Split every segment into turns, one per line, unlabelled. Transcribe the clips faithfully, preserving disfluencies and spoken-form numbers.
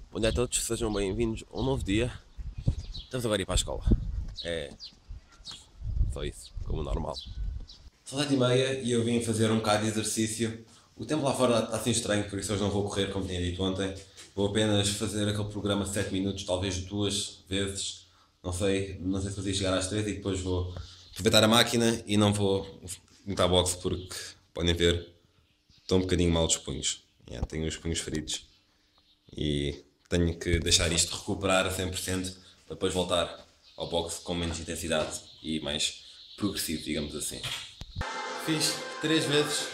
Bom dia a todos, sejam bem-vindos a um novo dia. Estamos agora a ir para a escola. É só isso, como normal. São sete e meia e eu vim fazer um bocado de exercício. O tempo lá fora está assim estranho, por isso hoje não vou correr como tinha dito ontem. Vou apenas fazer aquele programa de sete minutos, talvez duas vezes. Não sei, não sei se consigo chegar às três e depois vou aproveitar a máquina e não vou montar boxe porque podem ver, estou um bocadinho mal dos punhos. Yeah, tenho os punhos feridos e tenho que deixar isto recuperar a cem por cento para depois voltar ao boxe com menos intensidade e mais progressivo, digamos assim. Fiz três vezes.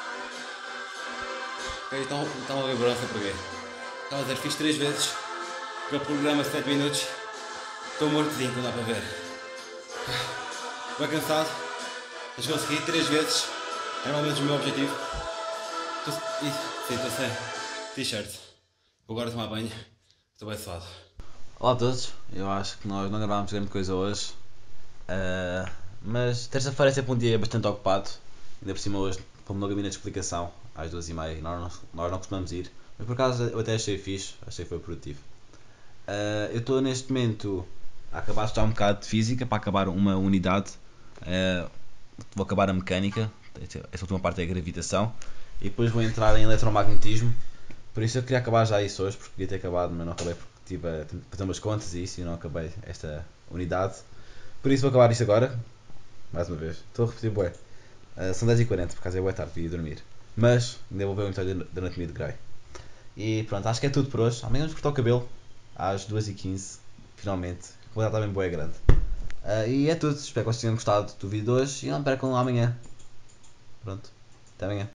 Ok, então estão a ver branca para ver. Estava a dizer, fiz três vezes para o programa de sete minutos. Estou mortozinho, não dá para ver. Bem cansado, mas consegui três vezes. Era ao menos o meu objetivo. Estou, sim, estou sem t-shirt. Vou agora tomar banho. Estou bem suado.
Olá a todos, eu acho que nós não gravámos grande coisa hoje, uh, mas terça-feira é sempre um dia bastante ocupado, ainda por cima hoje fomos no gabinete de explicação às duas e meia, nós não, nós não costumamos ir, mas por acaso eu até achei fixe, achei que foi produtivo. Uh, eu estou neste momento a acabar de estudar um bocado de física para acabar uma unidade, uh, vou acabar a mecânica, essa última parte é a gravitação, e depois vou entrar em eletromagnetismo. Por isso eu queria acabar já isso hoje, porque queria ter acabado, mas não acabei porque estive a fazer umas contas e isso e não acabei esta unidade. Por isso vou acabar isto agora, mais uma vez. Estou a repetir bué. Uh, são dez e quarenta, por causa é bué tarde para ir dormir. Mas ainda vou ver um episódio da Anatomia de Grey. E pronto, acho que é tudo por hoje. Amanhã vamos cortar o cabelo às duas e quinze, finalmente. O está bem bué grande. Uh, e é tudo, espero que vocês tenham gostado do vídeo de hoje e não percam amanhã. Pronto, até amanhã.